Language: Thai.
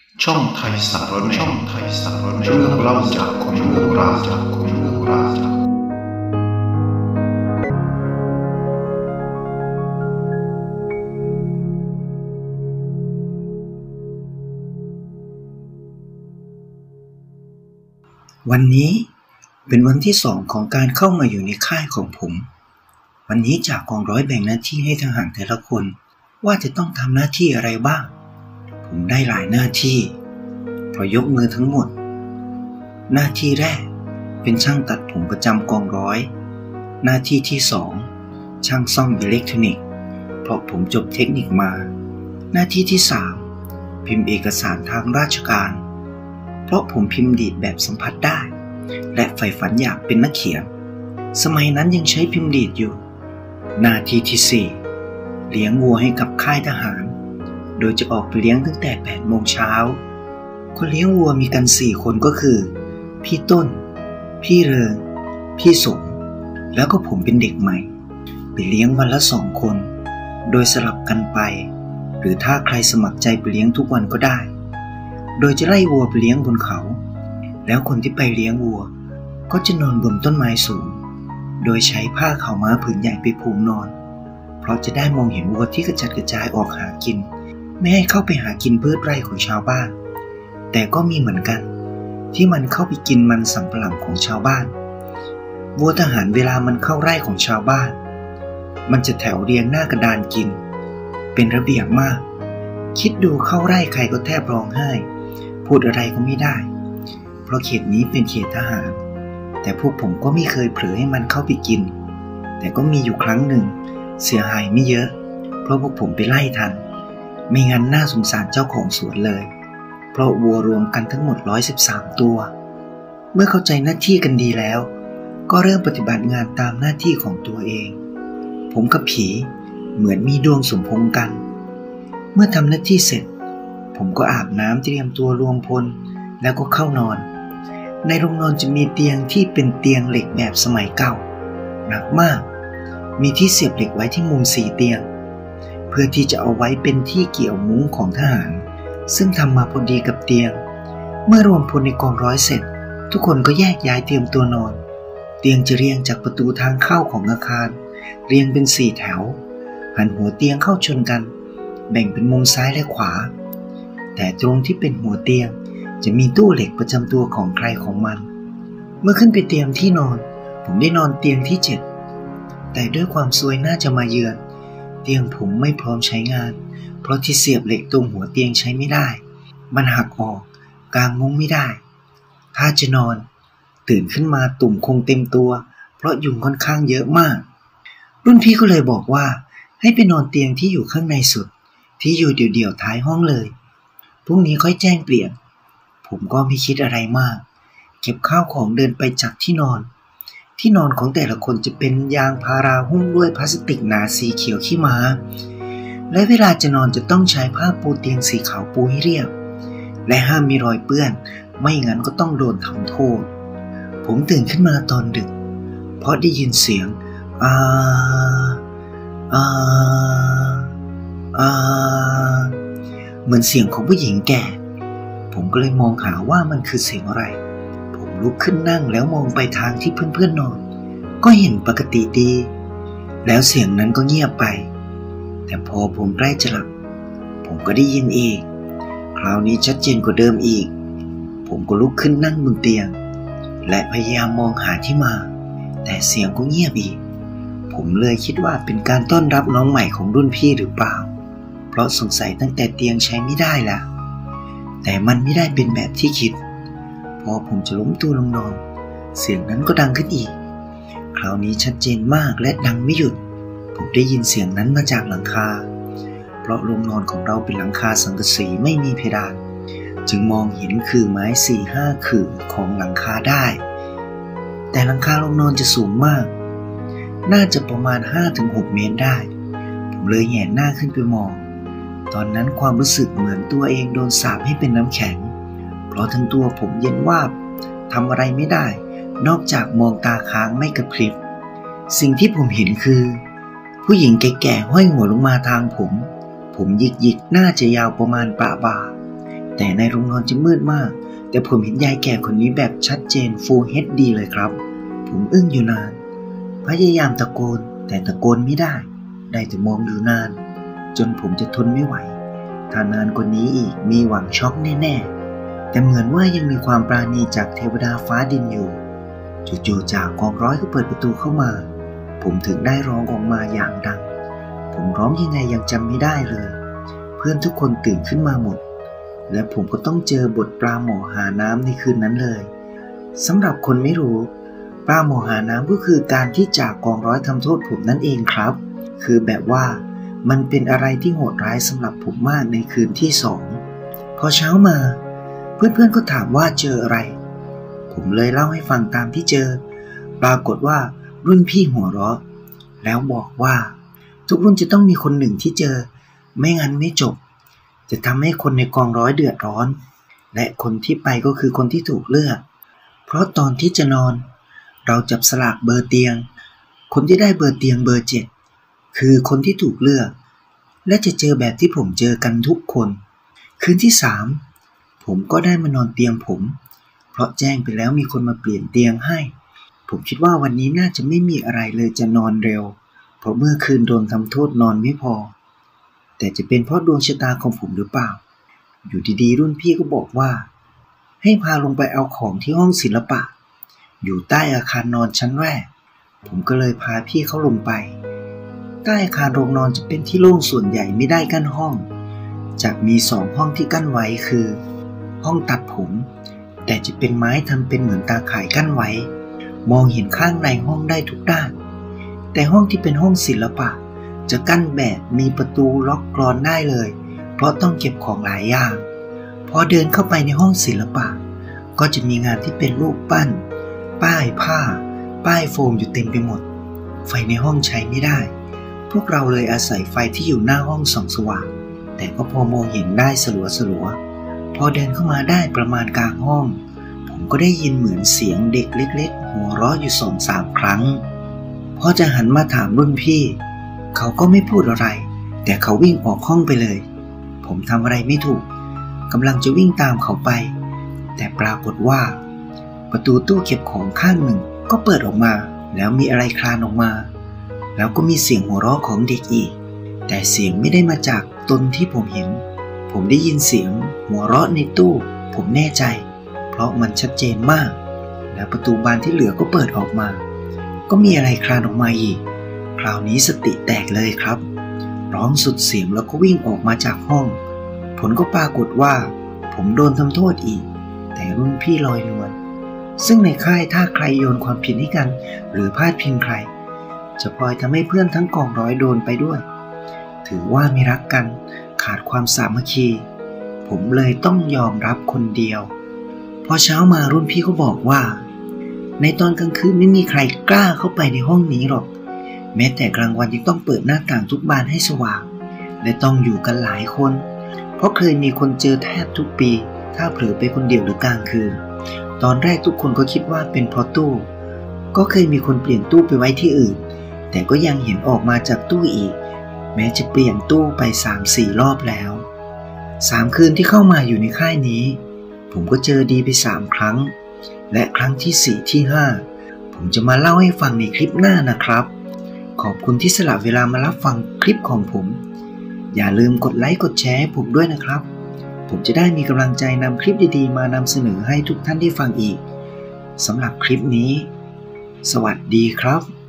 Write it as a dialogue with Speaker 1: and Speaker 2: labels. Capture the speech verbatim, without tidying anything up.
Speaker 1: ช่องไทยสารแหน่ช่องไทยสารแหน่เรื่องเล่าจากคนโบราณจากคนโบราณ
Speaker 2: วันนี้เป็นวันที่สองของการเข้ามาอยู่ในค่ายของผมวันนี้จากกองร้อยแบ่งหน้าที่ให้ทหารแต่ละคนว่าจะต้องทำหน้าที่อะไรบ้างผมได้หลายหน้าที่พอยกมือทั้งหมดหน้าที่แรกเป็นช่างตัดผมประจำกองร้อยหน้าที่ที่สองช่างซ่อมอิเล็กทรอนิกส์เพราะผมจบเทคนิคมาหน้าที่ที่สามพิมพ์เอกสารทางราชการเพราะผมพิมพ์ดีดแบบสัมผัสได้และใฝ่ฝันอยากเป็นนักเขียนสมัยนั้นยังใช้พิมพ์ดีดอยู่หน้าที่ที่สี่เลี้ยงวัวให้กับค่ายทหารโดยจะออกไปเลี้ยงตั้งแต่แปดโมงเช้าคนเลี้ยงวัวมีกันสี่คนก็คือพี่ต้นพี่เริงพี่สมแล้วก็ผมเป็นเด็กใหม่ไปเลี้ยงวันละสองคนโดยสลับกันไปหรือถ้าใครสมัครใจไปเลี้ยงทุกวันก็ได้โดยจะไล่วัวไปเลี้ยงบนเขาแล้วคนที่ไปเลี้ยงวัวก็จะนอนบนต้นไม้สูงโดยใช้ผ้าขาวม้าผืนใหญ่ไปผูกนอนเพราะจะได้มองเห็นวัวที่กระจัดกระจายออกหากินไม่ให้เข้าไปหากินพืชไร่ของชาวบ้านแต่ก็มีเหมือนกันที่มันเข้าไปกินมันสำปะหลังของชาวบ้านวัวทหารเวลามันเข้าไร่ของชาวบ้านมันจะแถวเรียงหน้ากระดานกินเป็นระเบียบมากคิดดูเข้าไร่ใครก็แทบร้องไห้พูดอะไรก็ไม่ได้เพราะเขตนี้เป็นเขตทหารแต่พวกผมก็ไม่เคยเผลอให้มันเข้าไปกินแต่ก็มีอยู่ครั้งหนึ่งเสียหายไม่เยอะเพราะพวกผมไปไล่ทันไม่งั้นน่าสงสารเจ้าของสวนเลยเพราะวัวรวมกันทั้งหมดหนึ่งร้อยสิบสามตัวเมื่อเข้าใจหน้าที่กันดีแล้วก็เริ่มปฏิบัติงานตามหน้าที่ของตัวเองผมกับผีเหมือนมีดวงสมพงษ์กันเมื่อทำหน้าที่เสร็จผมก็อาบน้ำเตรียมตัวรวมพลแล้วก็เข้านอนในโรงนอนจะมีเตียงที่เป็นเตียงเหล็กแบบสมัยเก่าหนักมากมีที่เสียบเหล็กไว้ที่มุมสี่เตียงเพื่อที่จะเอาไว้เป็นที่เกี่ยวมุ้งของทหารซึ่งทำมาพอดีกับเตียงเมื่อรวมพลในกองร้อยเสร็จทุกคนก็แยกย้ายเตรียมตัวนอนเตียงจะเรียงจากประตูทางเข้าของอาคารเรียงเป็นสี่แถวหันหัวเตียงเข้าชนกันแบ่งเป็นมุมซ้ายและขวาแต่ตรงที่เป็นหัวเตียงจะมีตู้เหล็กประจำตัวของใครของมันเมื่อขึ้นไปเตรียมที่นอนผมได้นอนเตียงที่เจ็ดแต่ด้วยความซวยน่าจะมาเยือนเตียงผมไม่พร้อมใช้งานเพราะที่เสียบเหล็กตรงหัวเตียงใช้ไม่ได้มันหักออกกางมุ้งไม่ได้ถ้าจะนอนตื่นขึ้นมาตุ่มคงเต็มตัวเพราะยุงค่อนข้างเยอะมากรุ่นพี่ก็เลยบอกว่าให้ไปนอนเตียงที่อยู่ข้างในสุดที่อยู่เดี่ยวๆท้ายห้องเลยพรุ่งนี้ค่อยแจ้งเปลี่ยนผมก็ไม่คิดอะไรมากเก็บข้าวของเดินไปจากที่นอนที่นอนของแต่ละคนจะเป็นยางพาราหุ้มด้วยพลาสติกหนาสีเขียวขี้ม้าและเวลาจะนอนจะต้องใช้ผ้าปูเตียงสีขาวปูให้เรียบและห้ามมีรอยเปื้อนไม่งั้นก็ต้องโดนทำโทษผมตื่นขึ้นมาตอนดึกเพราะได้ยินเสียงอาอาอาเหมือนเสียงของผู้หญิงแก่ผมก็เลยมองหาว่ามันคือเสียงอะไรผมลุกขึ้นนั่งแล้วมองไปทางที่เพื่อนๆนอนก็เห็นปกติดีแล้วเสียงนั้นก็เงียบไปแต่พอผมใกล้จะหลับผมก็ได้ยินอีกคราวนี้ชัดเจนกว่าเดิมอีกผมก็ลุกขึ้นนั่งบนเตียงและพยายามมองหาที่มาแต่เสียงก็เงียบอีกผมเลยคิดว่าเป็นการต้อนรับน้องใหม่ของรุ่นพี่หรือเปล่าเพราะสงสัยตั้งแต่เตียงใช้ไม่ได้ละแต่มันไม่ได้เป็นแบบที่คิดพอผมจะล้มตัวลงนอนเสียงนั้นก็ดังขึ้นอีกคราวนี้ชัดเจนมากและดังไม่หยุดผมได้ยินเสียงนั้นมาจากหลังคาเพราะโรงนอนของเราเป็นหลังคาสังกะสีไม่มีเพดานจึงมองเห็นคือไม้สี่ห้าคือของหลังคาได้แต่หลังคาโรงนอนจะสูงมากน่าจะประมาณ ห้าถึงหก เมตรได้ผมเลยแหงนหน้าขึ้นไปมองตอนนั้นความรู้สึกเหมือนตัวเองโดนสาปให้เป็นน้ำแข็งเพราะทั้งตัวผมเย็นวาบทำอะไรไม่ได้นอกจากมองตาค้างไม่กระพริบสิ่งที่ผมเห็นคือผู้หญิงแก่ๆห้อยหัวลงมาทางผมผมหยิกๆน่าจะยาวประมาณปะบ่าแต่ในโรงนอนจะมืดมากแต่ผมเห็นยายแก่คนนี้แบบชัดเจน Full เอช ดี เลยครับผมอึ้งอยู่นานพยายามตะโกนแต่ตะโกนไม่ได้ได้แต่มองอยู่นานจนผมจะทนไม่ไหวถ้านานกว่านี้อีกมีหวังช็อกแน่ๆแต่เหมือนว่ายังมีความปราณีจากเทวดาฟ้าดินอยู่จู่ๆจากกองร้อยก็เปิดประตูเข้ามาผมถึงได้ร้องออกมาอย่างดังผมร้องยังไงยังจำไม่ได้เลยเพื่อนทุกคนตื่นขึ้นมาหมดและผมก็ต้องเจอบทปลาหมอหาน้ำในคืนนั้นเลยสำหรับคนไม่รู้ปลาหมอหาน้ำก็คือการที่จากกองร้อยทำโทษผมนั่นเองครับคือแบบว่ามันเป็นอะไรที่โหดร้ายสำหรับผมมากในคืนที่สองพอเช้ามาเพื่อนๆก็ถามว่าเจออะไรผมเลยเล่าให้ฟังตามที่เจอปรากฏว่ารุ่นพี่หัวเราะแล้วบอกว่าทุกรุ่นจะต้องมีคนหนึ่งที่เจอไม่งั้นไม่จบจะทำให้คนในกองร้อยเดือดร้อนและคนที่ไปก็คือคนที่ถูกเลือกเพราะตอนที่จะนอนเราจับสลากเบอร์เตียงคนที่ได้เบอร์เตียงเบอร์เจ็ดคือคนที่ถูกเลือกและจะเจอแบบที่ผมเจอกันทุกคนคืนที่สามผมก็ได้มานอนเตียงผมเพราะแจ้งไปแล้วมีคนมาเปลี่ยนเตียงให้ผมคิดว่าวันนี้น่าจะไม่มีอะไรเลยจะนอนเร็วเพราะเมื่อคืนโดนทำโทษนอนไม่พอแต่จะเป็นเพราะดวงชะตาของผมหรือเปล่าอยู่ดีๆรุ่นพี่ก็บอกว่าให้พาลงไปเอาของที่ห้องศิลปะอยู่ใต้อาคารนอนชั้นแรกผมก็เลยพาพี่เขาลงไปใต้อาคารโรงนอนจะเป็นที่โล่งส่วนใหญ่ไม่ได้กั้นห้องจะมีสองห้องที่กั้นไว้คือห้องตัดผมแต่จะเป็นไม้ทำเป็นเหมือนตาข่ายกั้นไว้มองเห็นข้างในห้องได้ทุกด้านแต่ห้องที่เป็นห้องศิลปะจะกั้นแบบมีประตูล็อกกลอนได้เลยเพราะต้องเก็บของหลายอย่างพอเดินเข้าไปในห้องศิลปะก็จะมีงานที่เป็นรูปปั้นป้ายผ้าป้ายโฟมอยู่เต็มไปหมดไฟในห้องใช้ไม่ได้พวกเราเลยอาศัยไฟที่อยู่หน้าห้องส่องสว่างแต่ก็พอมองเห็นได้สลัวๆพอเดินเข้ามาได้ประมาณกลางห้องผมก็ได้ยินเหมือนเสียงเด็กเล็กๆหัวเราะอยู่สองสามครั้งพอจะหันมาถามรุ่นพี่เขาก็ไม่พูดอะไรแต่เขาวิ่งออกห้องไปเลยผมทำอะไรไม่ถูกกำลังจะวิ่งตามเขาไปแต่ปรากฏว่าประตูตู้เก็บของข้างหนึ่งก็เปิดออกมาแล้วมีอะไรคลานออกมาแล้วก็มีเสียงหัวเราะของเด็กอีกแต่เสียงไม่ได้มาจากตนที่ผมเห็นผมได้ยินเสียงหัวเราะในตู้ผมแน่ใจเพราะมันชัดเจนมากแล้วประตูบานที่เหลือก็เปิดออกมาก็มีอะไรคลานออกมาอีกคราวนี้สติแตกเลยครับร้องสุดเสียงแล้วก็วิ่งออกมาจากห้องผลก็ปรากฏว่าผมโดนทำโทษอีกแต่รุ่นพี่ลอยนวลซึ่งในค่ายถ้าใครโยนความผิดให้กันหรือพาดพิงใครจะพลอยทำให้เพื่อนทั้งกองร้อยโดนไปด้วยถือว่าไม่รักกันขาดความสามัคคีผมเลยต้องยอมรับคนเดียวพอเช้ามารุ่นพี่ก็บอกว่าในตอนกลางคืนไม่มีใครกล้าเข้าไปในห้องนี้หรอกแม้แต่กลางวันยังต้องเปิดหน้าต่างทุกบานให้สว่างและต้องอยู่กันหลายคนเพราะเคยมีคนเจอแทบทุกปีถ้าเผลอไปคนเดียวหรือกลางคืนตอนแรกทุกคนก็คิดว่าเป็นเพราะตู้ก็เคยมีคนเปลี่ยนตู้ไปไว้ที่อื่นแต่ก็ยังเห็นออกมาจากตู้อีกแม้จะเปลี่ยนตู้ไป สามสี่ รอบแล้วสามคืนที่เข้ามาอยู่ในค่ายนี้ผมก็เจอดีไปสามครั้งและครั้งที่สี่ที่ห้าผมจะมาเล่าให้ฟังในคลิปหน้านะครับขอบคุณที่สละเวลามารับฟังคลิปของผมอย่าลืมกดไลค์กดแชร์ให้ผมด้วยนะครับผมจะได้มีกำลังใจนำคลิปดีๆมานำเสนอให้ทุกท่านได้ฟังอีกสำหรับคลิปนี้สวัสดีครับ